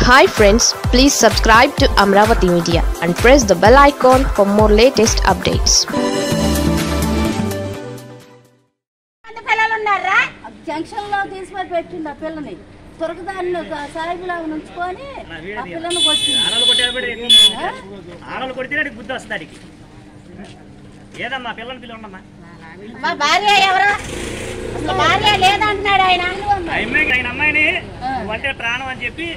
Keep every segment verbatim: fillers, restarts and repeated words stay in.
Hi friends, please subscribe to Amaravathi Media and press the bell icon for more latest updates. Junction లో తీసుకొని పెట్టిండు ఆ పిల్లని దొరకదాన్ని సాయిబులాగా నుంచుకొని ఆ పిల్లని కొట్టింది బుద్ధి వస్తుంది ఏదమ్మా పిల్లని పిల్ల ఉండమ్మా మా భార్య ఎవరు భార్య లేదంటున్నాడు ఆయన అమ్మాయికి ఆయన అమ్మాయిని అంటే ప్రాణం అని చెప్పి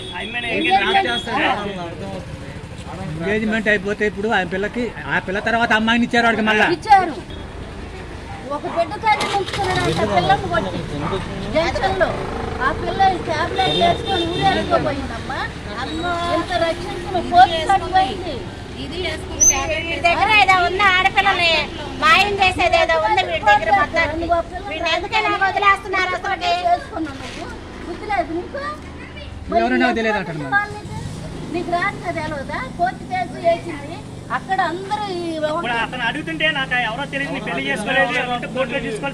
ఎంగేజ్మెంట్ అయిపోతే ఇప్పుడు ఆ పిల్లకి ఆ పిల్ల తర్వాత అమ్మాయిని ఇచ్చారు వాడికి మళ్ళీ ఇచ్చారు ఒక బిడ్డ కాదు ఉంచుకున్నాడు పిల్లని కొట్టి జంక్షన్ లో ఆ పిల్ల టాబ్లెట్ వేసుకొని ఊరేసుకోపోయిందమ్మా ఎంత రక్షించిన పోలీసు పోయింది దగ్గర ఏదో ఉన్న ఆడపిల్లని మాయం చేసేది ఏదో ఉంది వీడి దగ్గర మొత్తం వీడిని ఎందుకైనా వదిలేస్తున్నారు అసలు బుద్ధి లేదు ఎవరైనా తెలియదు అంటాడు నీకు రాదు కదా ఎలా కోర్టు కేసు వేసింది అక్కడ అందరూ అతను అడుగుతుంటే నాకు ఎవరో తెలియదు పెళ్లి చేసుకోలేదు కోర్టులో తీసుకోవాలి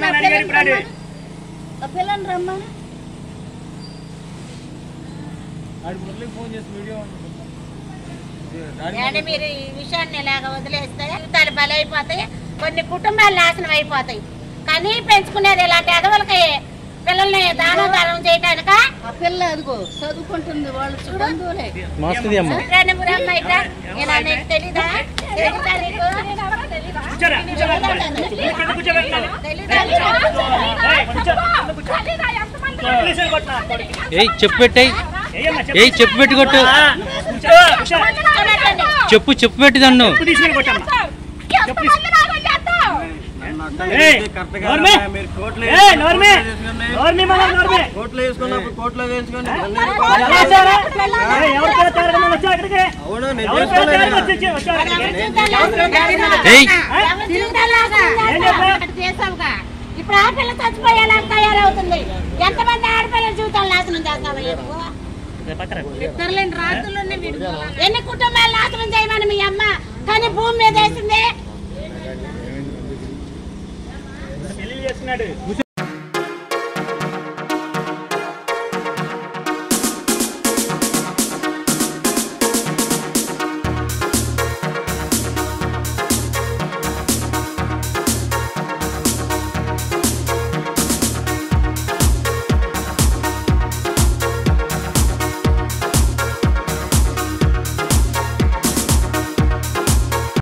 పిల్లని రమ్మని మీరు ఈ విషయాన్ని ఇలాగ వదిలేస్తే జీవితాలు బలైపోతాయి కొన్ని కుటుంబాలు నాశనం అయిపోతాయి కానీ పెంచుకునేది ఇలాంటి ఎదవలకి పిల్లల్ని దానం దానం చేయటానిక ఆ పిల్ల అదిగో చదువుకుంటుంది వాళ్ళు బంధువులే తెలీదా చెప్పు పెట్టాయి చెప్పు పెట్టి కొట్టు చెప్పు చెప్పు పెట్టి దన్ను ఇప్పుడు ఆ పిల్ల చచ్చిపోయేలా తయారవుతుంది ఎంతమంది ఆడపిల్లల జీవితాలు నాశనం చేస్తావా ఎన్ని కుటుంబాలు నాశనం చేయమని మీ అమ్మ కానీ భూమి మీద వేసింది పెళ్లి చేస్తున్నాడు